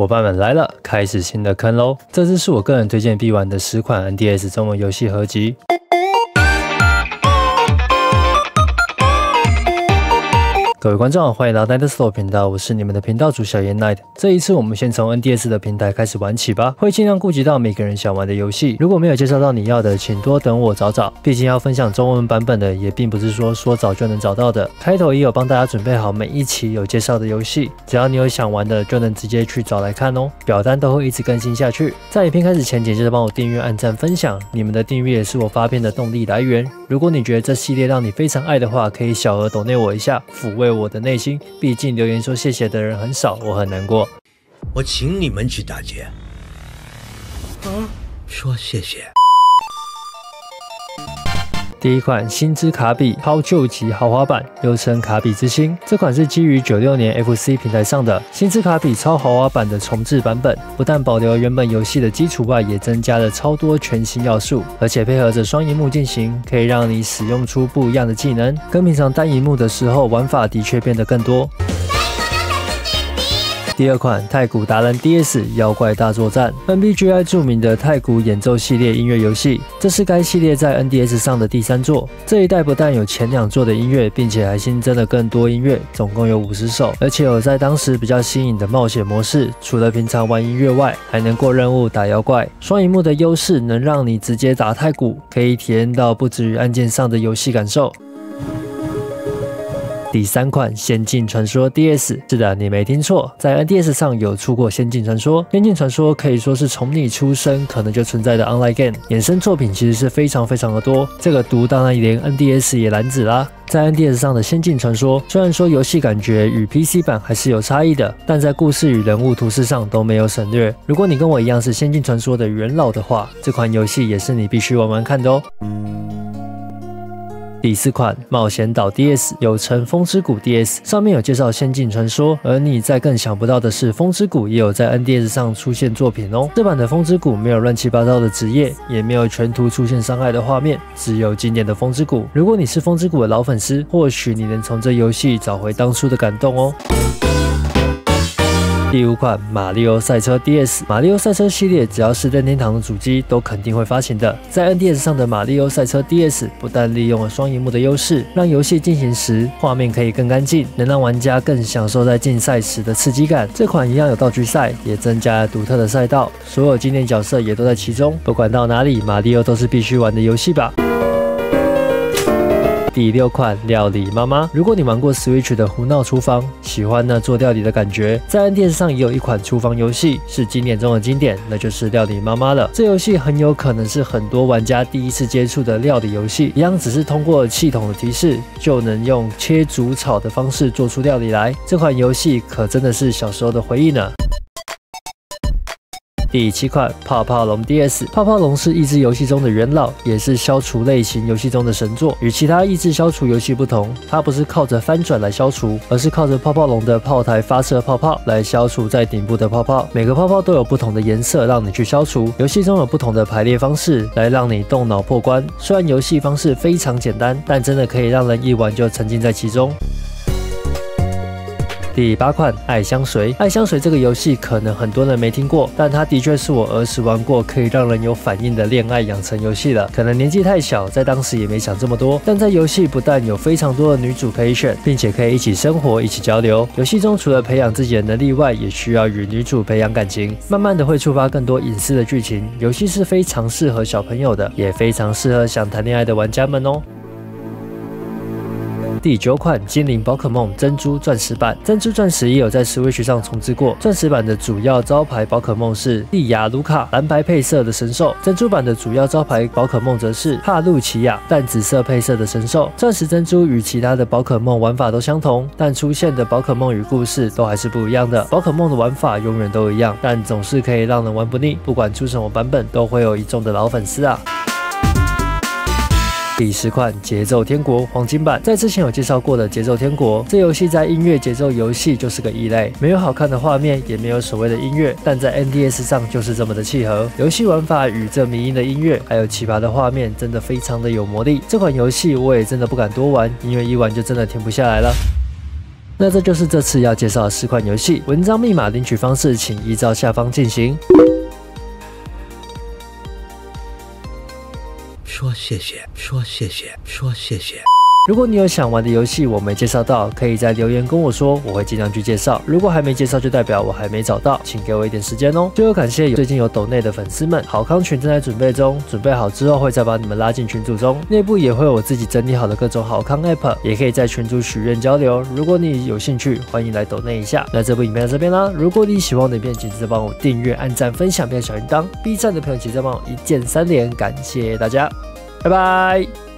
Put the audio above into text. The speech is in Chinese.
伙伴们来了，开始新的坑喽！这次是我个人推荐必玩的10款 NDS 中文游戏合集。各位观众，欢迎来到 Night Slow 频道，我是你们的频道主小严 Night。这一次我们先从 NDS 的平台开始玩起吧，会尽量顾及到每个人想玩的游戏。如果没有介绍到你要的，请多等我找找。毕竟要分享中文版本的，也并不是说找就能找到的。开头也有帮大家准备好每一期有介绍的游戏，只要你有想玩的，就能直接去找来看哦。表单都会一直更新下去。在影片开始前，请记得帮我订阅、按赞、分享，你们的订阅也是我发片的动力来源。如果你觉得这系列让你非常爱的话，可以小额抖内我一下，抚慰我的内心。毕竟留言说谢谢的人很少，我很难过。 我请你们去打劫。说谢谢。 第一款星之卡比超救急豪华版，又称卡比之星。这款是基于96年 FC 平台上的星之卡比超豪华版的重制版本，不但保留原本游戏的基础外，也增加了超多全新要素，而且配合着双萤幕进行，可以让你使用出不一样的技能，跟平常单萤幕的时候玩法的确变得更多。第二款太鼓达人 DS 妖怪大作战 ，NBGI 著名的太鼓演奏系列音乐游戏，这是该系列在 NDS 上的第3作。这一代不但有前2作的音乐，并且还新增了更多音乐，总共有50首，而且有在当时比较新颖的冒险模式，除了平常玩音乐外，还能过任务打妖怪。双萤幕的优势能让你直接打太鼓，可以体验到不止于按键上的游戏感受。第3款《仙境传说 DS》，是的，你没听错，在 NDS 上有出过《仙境传说》。《仙境传说》可以说是从你出生可能就存在的 online game， 衍生作品其实是非常的多。这个毒当然连 NDS 也拦止啦。在 NDS 上的《仙境传说》，虽然说游戏感觉与 PC 版还是有差异的，但在故事与人物图示上都没有省略。如果你跟我一样是《仙境传说》的元老的话，这款游戏也是你必须玩玩看的哦。第4款冒险岛 DS， 又称风之谷 DS， 上面有介绍仙境传说，而你在更想不到的是，风之谷也有在 NDS 上出现作品哦。这版的风之谷没有乱七八糟的职业，也没有全图出现伤害的画面，只有经典的风之谷。如果你是风之谷的老粉丝，或许你能从这游戏找回当初的感动哦。第5款马里奥赛车 DS， 马里奥赛车系列只要是任天堂的主机都肯定会发行的。在 NDS 上的马里奥赛车 DS 不但利用了双萤幕的优势，让游戏进行时画面可以更干净，能让玩家更享受在竞赛时的刺激感。这款一样有道具赛，也增加了独特的赛道，所有经典角色也都在其中。不管到哪里，马里奥都是必须玩的游戏吧。第6款料理妈妈，如果你玩过 Switch 的胡闹厨房，喜欢那做料理的感觉，在 NDS 上也有一款厨房游戏是经典中的经典，那就是料理妈妈了。这游戏很有可能是很多玩家第一次接触的料理游戏，一样只是通过系统的提示就能用切煮炒的方式做出料理来。这款游戏可真的是小时候的回忆呢。第7款泡泡龙 DS， 泡泡龙是益智游戏中的元老，也是消除类型游戏中的神作。与其他益智消除游戏不同，它不是靠着翻转来消除，而是靠着泡泡龙的炮台发射泡泡来消除在顶部的泡泡。每个泡泡都有不同的颜色让你去消除，游戏中有不同的排列方式来让你动脑破关。虽然游戏方式非常简单，但真的可以让人一玩就沉浸在其中。第8款爱香水，爱香水这个游戏可能很多人没听过，但它的确是我儿时玩过可以让人有反应的恋爱养成游戏了。可能年纪太小，在当时也没想这么多，但在游戏不但有非常多的女主可以选，并且可以一起生活、一起交流。游戏中除了培养自己的能力外，也需要与女主培养感情，慢慢的会触发更多隐私的剧情。游戏是非常适合小朋友的，也非常适合想谈恋爱的玩家们哦。第9款精灵宝可梦珍珠钻石版，珍珠钻石也有在 Switch 上重置过。钻石版的主要招牌宝可梦是蒂亚卢卡，蓝白配色的神兽；珍珠版的主要招牌宝可梦则是帕路奇亚，淡紫色配色的神兽。钻石珍珠与其他的宝可梦玩法都相同，但出现的宝可梦与故事都还是不一样的。宝可梦的玩法永远都一样，但总是可以让人玩不腻，不管出什么版本，都会有一众的老粉丝啊。第10款节奏天国黄金版，在之前有介绍过的节奏天国，这游戏在音乐节奏游戏就是个异类，没有好看的画面，也没有所谓的音乐，但在 NDS 上就是这么的契合。游戏玩法与这迷因的音乐，还有奇葩的画面，真的非常的有魔力。这款游戏我也真的不敢多玩，因为一玩就真的停不下来了。 那这就是这次要介绍的4款游戏，文章密码领取方式请依照下方进行。 说谢谢，说谢谢，说谢谢。 如果你有想玩的游戏我没介绍到，可以在留言跟我说，我会尽量去介绍。如果还没介绍，就代表我还没找到，请给我一点时间哦。最后感谢最近有抖内的粉丝们，好康群正在准备中，准备好之后会再把你们拉进群组中，内部也会有我自己整理好的各种好康 app， 也可以在群组许愿交流。如果你有兴趣，欢迎来抖内一下。那这部影片到这边啦，如果你喜欢我的影片，请记得帮我订阅、按赞、分享并小铃铛。B 站的朋友记得帮我一键3连，感谢大家，拜拜。